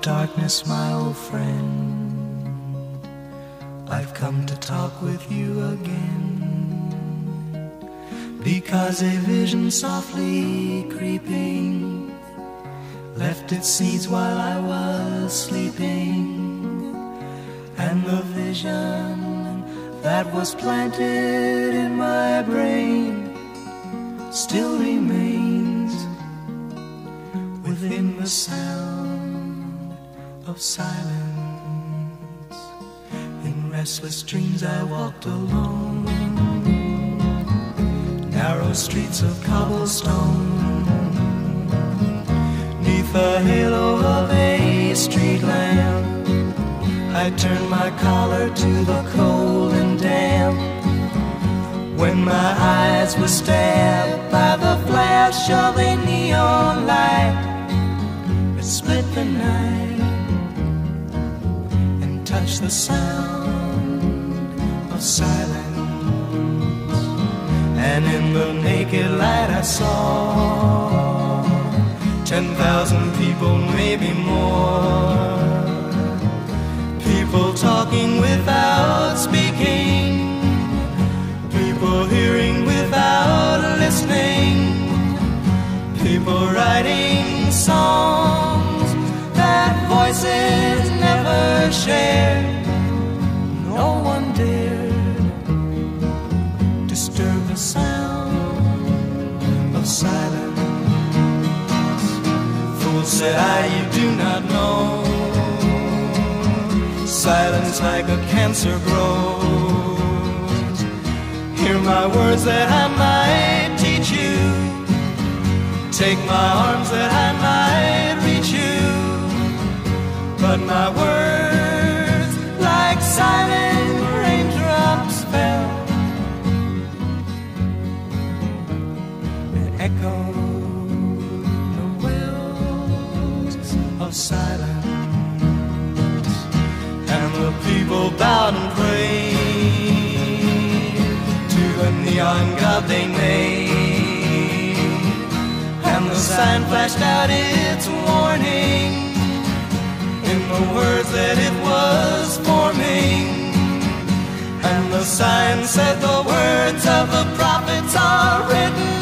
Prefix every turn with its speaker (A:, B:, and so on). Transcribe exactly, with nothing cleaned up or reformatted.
A: darkness, my old friend, I've come to talk with you again, because a vision softly creeping left its seeds while I was sleeping, and the vision that was planted in my brain still remains within the sound of silence. In restless dreams I walked alone, narrow streets of cobblestone, neath the halo of a street lamp. I turned my collar to the cold and damp, when my eyes were stabbed by the flash of a neon light that split the night and touched the sound of silence. And in the naked light I saw ten thousand people, maybe more, people talking without speaking, people hearing without listening, people writing songs that voices never shared. No one dared disturb the sound of silence. Fool, said I, you do not know, silence like a cancer grows. Hear my words that I might teach you, take my arms that I might reach you, but my words like silent raindrops fell and echoed the wells of silence. And the people bowed and prayed to the neon god they made, and the sign flashed out its warning in the words that it was forming. And the sign said the words of the prophets are written